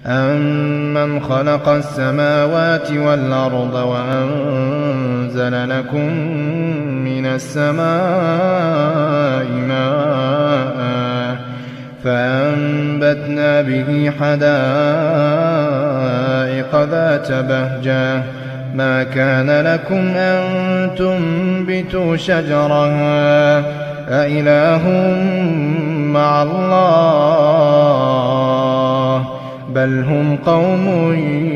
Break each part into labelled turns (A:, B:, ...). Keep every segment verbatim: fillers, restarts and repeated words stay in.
A: أَمَّنْ خَلَقَ السَّمَاوَاتِ وَالْأَرْضَ وَأَنزَلَ لَكُم مِّنَ السَّمَاءِ مَاءً فَأَنبَتْنَا بِهِ حَدَائِقَ ذَاتَ بَهْجَةٍ مَا كَانَ لَكُمْ أَن تُنبِتُوا شَجَرَهَا أَإِلَٰهٌ مَّعَ اللَّهِ بَلْ هُمْ قَوْمٌ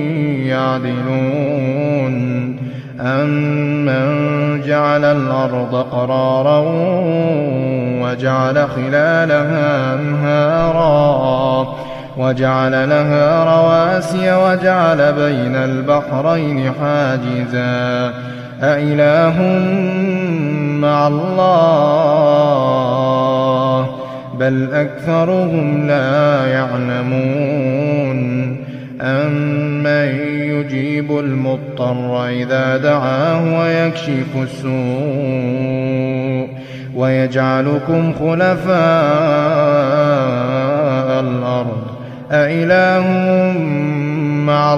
A: يَعْدِلُونَ أَمَّن جَعَلَ الْأَرْضَ قَرَارًا وَجَعَلَ خِلَالَهَا أَنْهَارًا وَجَعَلَ لَهَا رَوَاسِيَ وَجَعَلَ بَيْنَ الْبَحْرَيْنِ حَاجِزًا أَإِلَٰهٌ مَّعَ اللَّهِ بَلْ أَكْثَرُهُمْ لَا يَعْلَمُونَ أَمَّن يُجِيبُ الْمُضْطَرَّ إِذَا دَعَاهُ وَيَكْشِفُ السُّوءَ وَيَجْعَلُكُمْ خُلَفَاءَ الْأَرْضِ أَإِلَٰهٌ مَّعَ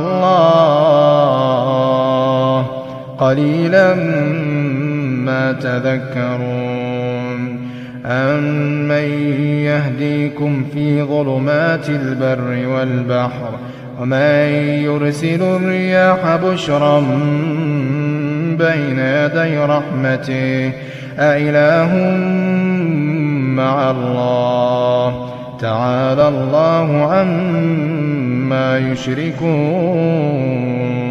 A: اللَّهِ قَلِيلًا مَّا تَذَكَّرُونَ أَمَّن يَهْدِيكُمْ فِي ظُلُمَاتِ الْبَرِّ وَالْبَحْرِ وَمَن يُرْسِلُ الرِّيَاحَ بُشْرًا بَيْنَ يَدَيْ رَحْمَتِهِ أَإِلَٰهٌ مَّعَ اللَّهِ تَعَالَى اللَّهُ عَمَّا يُشْرِكُونَ